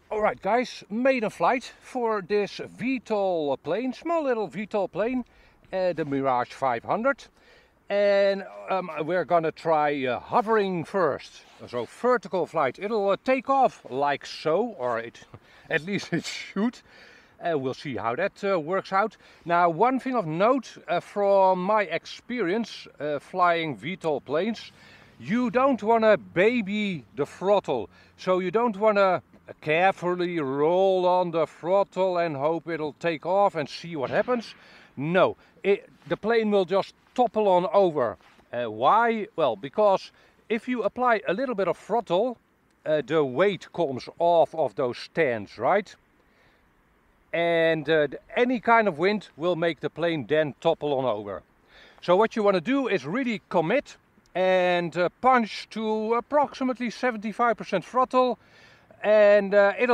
Alright guys, maiden flight for this VTOL plane, small little VTOL plane, the Mirage 500. And we're gonna try hovering first, so vertical flight. It'll take off like so, or at least it should. We'll see how that works out. Now, one thing of note from my experience flying VTOL planes, you don't want to baby the throttle. So you don't want to carefully roll on the throttle and hope it'll take off and see what happens. No, the plane will just topple on over. Why? Well, because if you apply a little bit of throttle, the weight comes off of those stands, right? And any kind of wind will make the plane then topple on over. So what you want to do is really commit and punch to approximately 75% throttle, and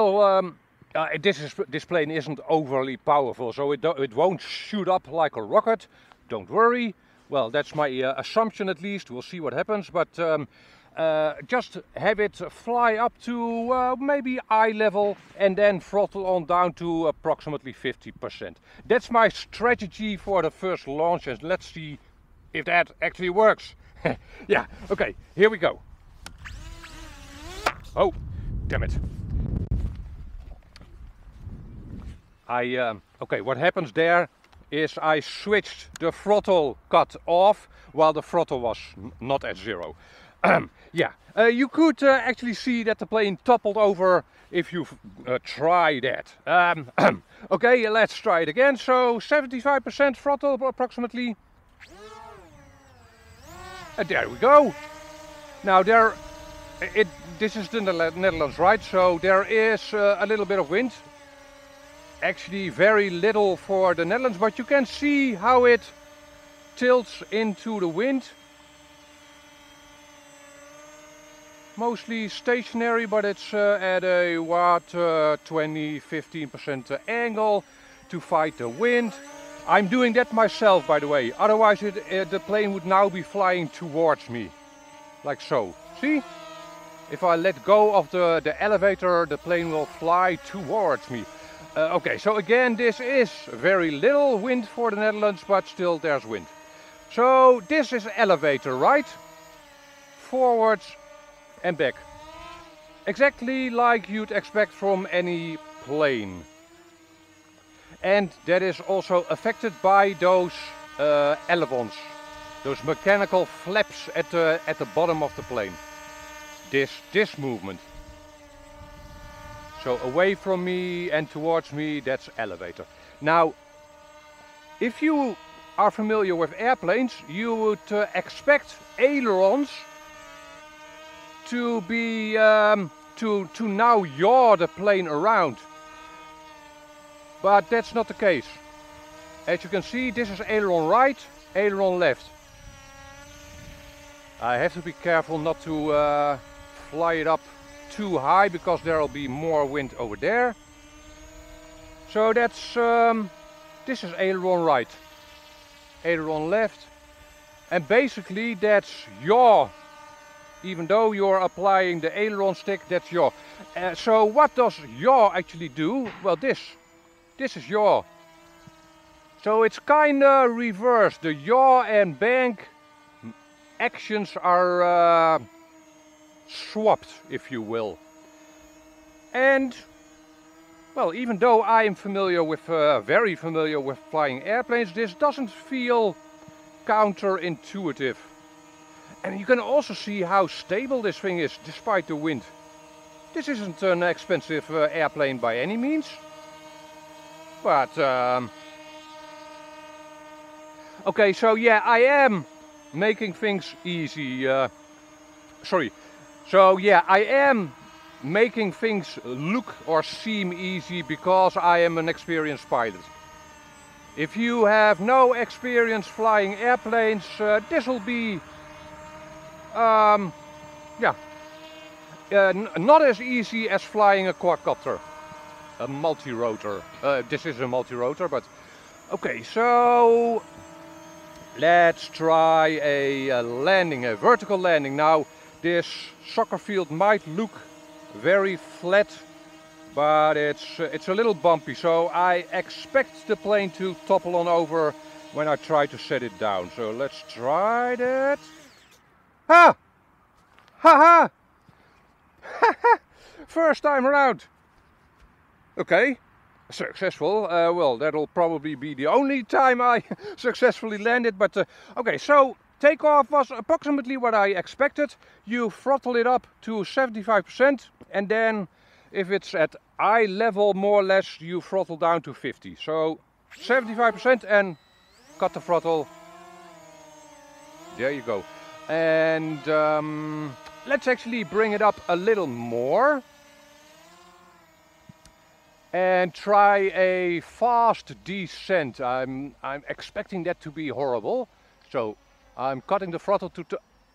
this plane isn't overly powerful, so it won't shoot up like a rocket. Don't worry. Well, that's my assumption at least. We'll see what happens, but just have it fly up to maybe eye level and then throttle on down to approximately 50%. That's my strategy for the first launch, and let's see if that actually works. Yeah, okay, here we go. Oh, damn it. Okay, what happens there is I switched the throttle cut off while the throttle was not at zero. Yeah, you could actually see that the plane toppled over if you try that. Okay, let's try it again. So 75% throttle approximately. There we go. Now this is the Netherlands, right? So there is a little bit of wind. Actually very little for the Netherlands, but you can see how it tilts into the wind. Mostly stationary, but it's at a 20-15% angle to fight the wind. I'm doing that myself, by the way, otherwise the plane would now be flying towards me, like so. See? If I let go of the elevator, the plane will fly towards me. Okay, so again, this is very little wind for the Netherlands, but still there's wind. So this is elevator, right? Forwards and back. Exactly like you'd expect from any plane. And that is also affected by those elevons, those mechanical flaps at the bottom of the plane. This movement. So away from me and towards me, that's elevator. Now, if you are familiar with airplanes, you would expect ailerons to be to now yaw the plane around. But that's not the case. As you can see, this is aileron right, aileron left. I have to be careful not to fly it up too high, because there will be more wind over there. So that's this is aileron right, aileron left, and basically that's yaw. Even though you're applying the aileron stick, that's yaw. So what does yaw actually do? Well, this is yaw. So it's kinda reversed. The yaw and bank actions are swapped, if you will. And well, even though I am familiar with, very familiar with flying airplanes, this doesn't feel counterintuitive. And you can also see how stable this thing is, despite the wind. This isn't an expensive airplane by any means. But okay, so yeah, I am making things easy. So yeah, I am making things look or seem easy because I am an experienced pilot. If you have no experience flying airplanes, this will be not as easy as flying a quadcopter, a multi-rotor. This is a multi-rotor, but okay, so let's try a landing, a vertical landing. Now, this soccer field might look very flat, but it's a little bumpy, so I expect the plane to topple on over when I try to set it down. So let's try that. Ha! Ha ha! First time around. Okay, successful. Well, that'll probably be the only time I successfully landed, but okay, so takeoff was approximately what I expected. You throttle it up to 75%, and then if it's at eye level more or less, you throttle down to 50. So 75% and cut the throttle. There you go. And let's actually bring it up a little more and try a fast descent. I'm expecting that to be horrible. So I'm cutting the throttle to...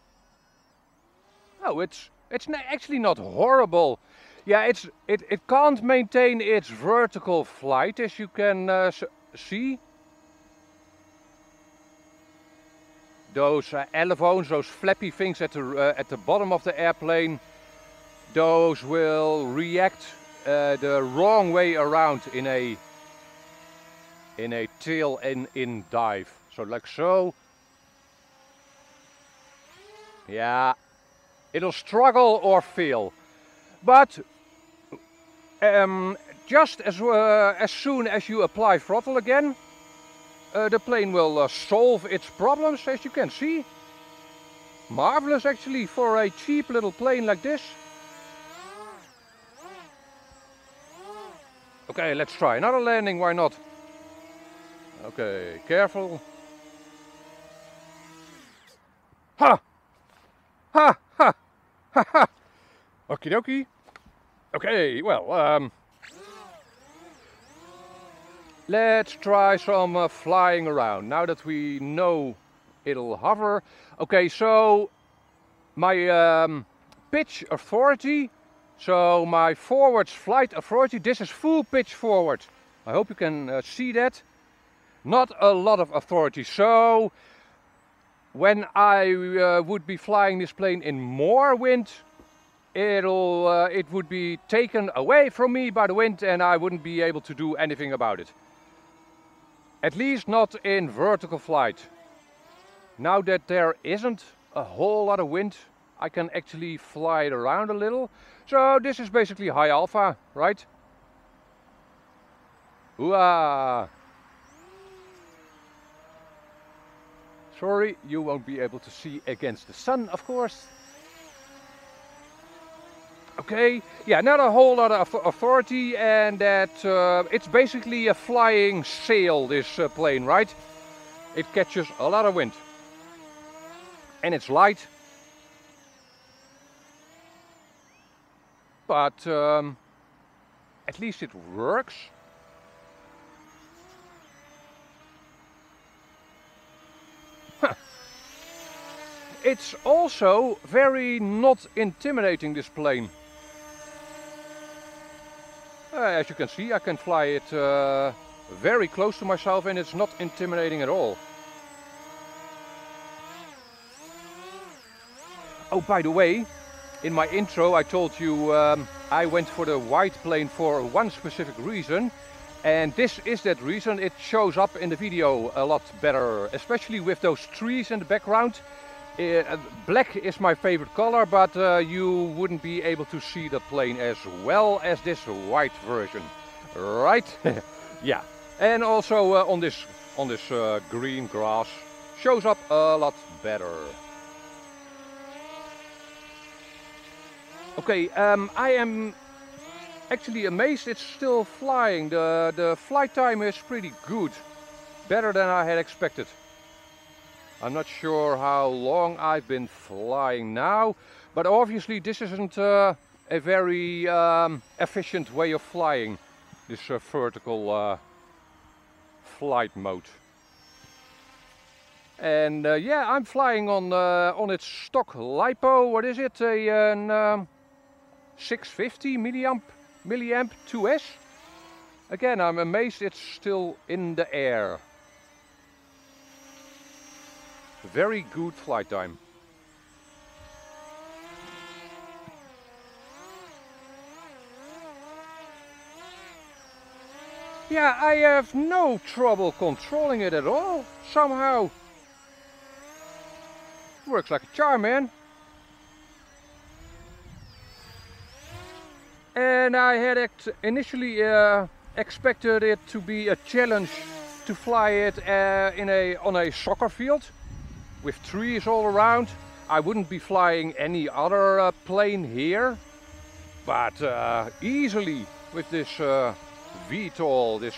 Oh, it's actually not horrible. Yeah, it can't maintain its vertical flight, as you can see. Those ailerons, those flappy things at the bottom of the airplane, those will react the wrong way around in a tail and in dive. So like so. Yeah, it'll struggle or fail. But just as soon as you apply throttle again, the plane will solve its problems, as you can see. Marvelous actually for a cheap little plane like this. Okay, let's try another landing, why not? Okay, careful. Ha! Ha! Ha! Ha! Ha! Okie dokie. Okay, well, let's try some flying around, now that we know it'll hover. Okay, so my pitch authority, so my forwards flight authority, this is full pitch forward. I hope you can see that. Not a lot of authority, so when I would be flying this plane in more wind, it would be taken away from me by the wind and I wouldn't be able to do anything about it. At least not in vertical flight. Now that there isn't a whole lot of wind, I can actually fly it around a little. So this is basically high alpha, right? Hooah! Sorry, you won't be able to see against the sun, of course. Okay, yeah, not a whole lot of authority, and that it's basically a flying sail, this plane, right? It catches a lot of wind. And it's light. But at least it works. Huh. It's also very not intimidating, this plane. As you can see, I can fly it very close to myself and it's not intimidating at all. Oh, by the way, in my intro I told you I went for the white plane for one specific reason. And this is that reason. It shows up in the video a lot better, especially with those trees in the background. Black is my favorite color, but you wouldn't be able to see the plane as well as this white version, right? Yeah, and also on this green grass shows up a lot better. Okay, I am actually amazed it's still flying. The flight time is pretty good, better than I had expected. I'm not sure how long I've been flying now, but obviously this isn't a very efficient way of flying, this vertical flight mode. And yeah, I'm flying on its stock LiPo. What is it? A 650 milliamp 2S. Again, I'm amazed it's still in the air. Very good flight time. Yeah, I have no trouble controlling it at all, somehow. Works like a charm, man. And I had initially expected it to be a challenge to fly it on a soccer field with trees all around. I wouldn't be flying any other plane here, but easily with this VTOL, this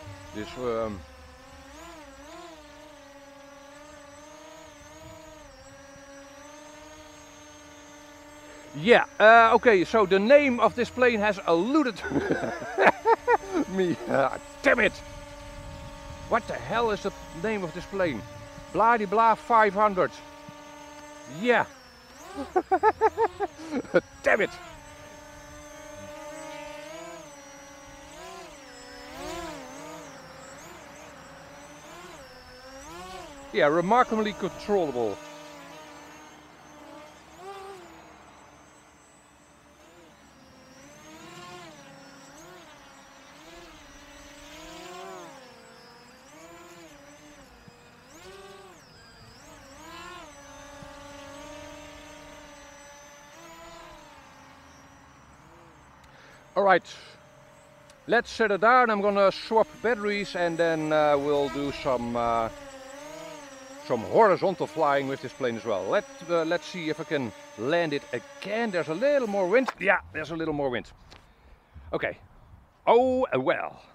yeah, okay, so the name of this plane has eluded me. Damn it! What the hell is the name of this plane? Blah 500. Yeah. Damn it! Yeah, remarkably controllable. Alright, let's set it down. I'm gonna swap batteries and then we'll do some horizontal flying with this plane as well. Let's see if I can land it again. There's a little more wind. Yeah, there's a little more wind. Okay. Oh well.